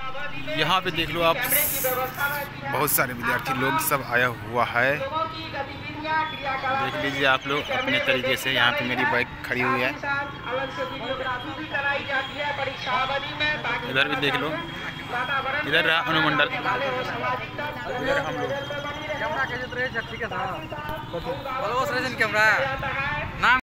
यहाँ पे देख लो आप, बहुत सारे विद्यार्थी लोग सब आया हुआ है। देख लीजिए आप लोग अपने तरीके से। यहाँ पे मेरी बाइक खड़ी हुई है, इधर भी देख लो, इधर रहा अनुमंडल, इधर हम लोग कैमरा